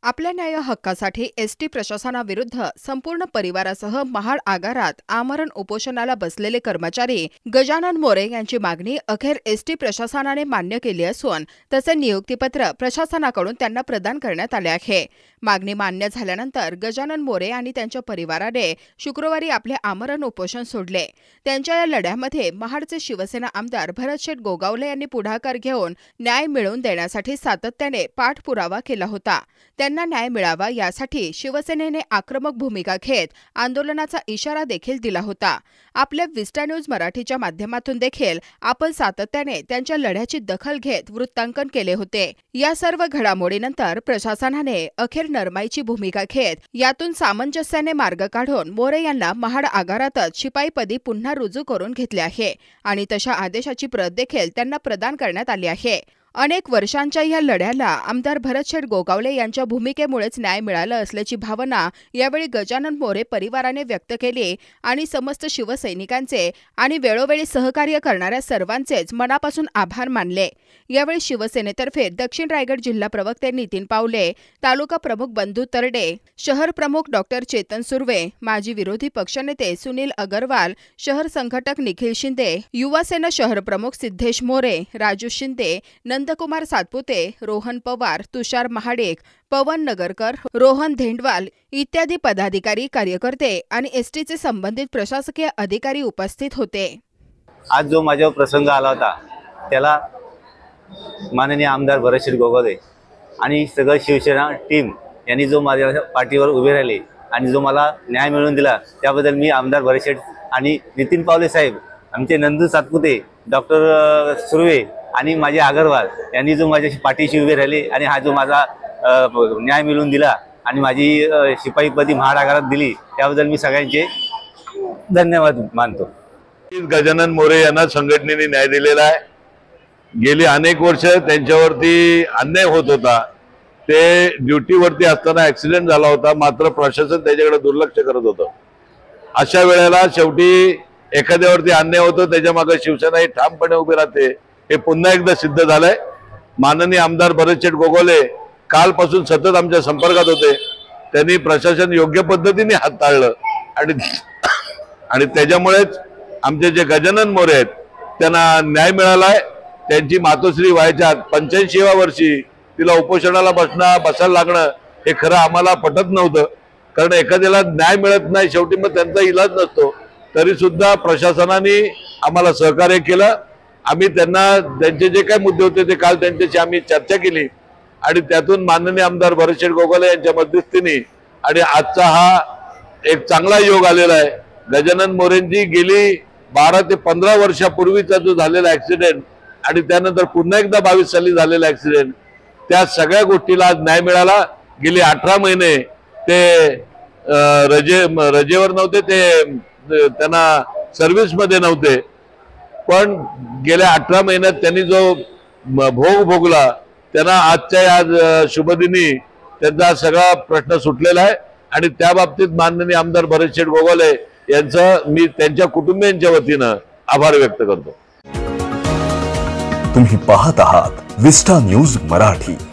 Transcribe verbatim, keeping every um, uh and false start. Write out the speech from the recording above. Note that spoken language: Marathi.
आपल्या न्याय हक्कासाठी एसटी प्रशासनाविरुद्ध संपूर्ण परिवारासह महाड आगारात आमरण उपोषणाला बसलेले कर्मचारी गजानन मोरे यांची मागणी अखेर एसटी प्रशासनाने मान्य केली असून तसे नियुक्तीपत्र प्रशासनाकडून त्यांना प्रदान करण्यात आले आहे। मागणी मान्य झाल्यानंतर गजानन मोरे आणि त्यांच्या परिवाराने शुक्रवारी आपले आमरण उपोषण सोडले। त्यांच्या या लढ्यामध्ये महाडचे शिवसेना आमदार भरतशेठ गोगावले यांनी पुढाकार घेऊन न्याय मिळवून देण्यासाठी सातत्याने पाठपुरावा केला होता। त्यांना न्याय मिळावा यासाठी शिवसेनेने आक्रमक भूमिका घेत आंदोलनाचा इशारा देखील दिला होता। आपल्या विस्टा न्यूज मराठीच्या माध्यमातून देखील आपण सातत्याने त्यांच्या लढ्याची दखल घेत वृत्तांकन केले होते। या सर्व घडामोडीनंतर प्रशासनाने अखेर नरमाईची भूमिका घेत यातून सामंजस्याने मार्ग काढून मोरे यांना महाड आगारातच शिपाईपदी पुन्हा रुजू करून घेतले आहे आणि तशा आदेशाची प्रत देखील त्यांना प्रदान करण्यात आली आहे। अनेक वर्षांच्या या लढ्याला आमदार भरतशेठ गोगावले यांच्या भूमिकेमुळेच न्याय मिळाला असल्याची भावना यावेळी गजानन मोरे परिवाराने व्यक्त केली आणि समस्त शिवसैनिकांचे आणि वेळोवेळी सहकार्य करणाऱ्या सर्वांचेच मनापासून आभार मानले। यावेळी शिवसेनेतर्फे दक्षिण रायगड जिल्हा प्रवक्ते नितीन पावले, तालुका प्रमुख बंधू तरडे, शहर प्रमुख डॉक्टर चेतन सुर्वे, माजी विरोधी पक्षनेते सुनील अगरवाल, शहर संघटक निखिल शिंदे, युवा सेना शहर प्रमुख सिद्धेश मोरे, राजू शिंदे, नंदकुमार सातपुते, रोहन पवार, तुषार महाडिक, पवन नगरकर, रोहन धेंडवाल इत्यादी पदाधिकारी, कार्यकर्ते आणि एसटीचे संबंधित प्रशासकीय अधिकारी उपस्थित होते। आज जो माझ्यावर प्रसंग आला होता त्याला माननीय आमदार भरतशेठ गोगावले आणि सगळं शिवसेना टीम यांनी जो माझ्या पाठीवर उभे राहिले आणि जो मला न्याय मिळवून दिला त्याबद्दल मी आमदार भरतशेठ आणि नितीन पावले साहेब, आमचे नंदू सातपुते, डॉक्टर सुर्वे आणि माझे अगरवाल यांनी जो माझ्या पाठीशी उभे राहिले आणि हा जो माझा न्याय मिळवून दिला आणि माझी शिपाईपदी महाड आगारात दिली त्याबद्दल मी सगळ्यांचे धन्यवाद मानतो। गजानन मोरे यांना संघटनेने न्याय दिलेला आहे। गेली अनेक वर्ष त्यांच्यावरती अन्याय होत होता। ते ड्युटीवरती असताना ऍक्सिडेंट झाला होता, मात्र प्रशासन त्याच्याकडे दुर्लक्ष करत होतं। अशा वेळेला शेवटी एखाद्यावरती अन्याय होतो त्याच्या मागे शिवसेना ही ठामपणे उभी राहते, हे पुन्हा एकदा सिद्ध झालंय। माननीय आमदार भरतशेठ गोगावले कालपासून सतत आमच्या संपर्कात होते। त्यांनी प्रशासन योग्य पद्धतीने हाताळलं आणि आणि त्याच्यामुळेच आमचे जे गजानन मोरे आहेत त्यांना न्याय मिळालाय। त्यांची मातोश्री व्हायच्या पंच्याऐंशीव्या वर्षी तिला उपोषणाला बसणं बसायला लागणं हे खरं आम्हाला पटत नव्हतं, कारण एखाद्याला न्याय मिळत नाही शेवटी मग त्यांचा इलाज नसतो। तरी सुद्धा प्रशासनाने आम्हाला सहकार्य केलं। आम्ही त्यांना त्यांचे जे काही मुद्दे होते ते काल त्यांच्याशी आम्ही चर्चा केली आणि त्यातून माननीय आमदार भरतशेठ गोगावले यांच्या मध्यस्थीने आणि आजचा हा एक चांगला योग आलेला आहे। गजानन मोरेंची गेली बारा ते पंधरा वर्षापूर्वीचा जो झालेला ऍक्सिडेंट आणि त्यानंतर पुन्हा एकदा बावीस साली झालेला ऍक्सिडेंट, त्या सगळ्या गोष्टीला आज न्याय मिळाला। गेली अठरा महिने ते रजे रजेवर नव्हते, ते त्यांना सर्व्हिसमध्ये नव्हते, पण गेल्या अठरा महिन्यात त्यांनी जो भोग भोगला त्यांना आजच्या आज शुभदिनी त्यांचा सगळा प्रश्न सुटलेला आहे आणि त्या बाबतीत माननीय आमदार भरतशेठ गोगावले यांचं मी त्यांच्या कुटुंबियांच्या वतीनं आभार व्यक्त करतो। तुम्ही पाहत आहात विस्टा न्यूज मराठी।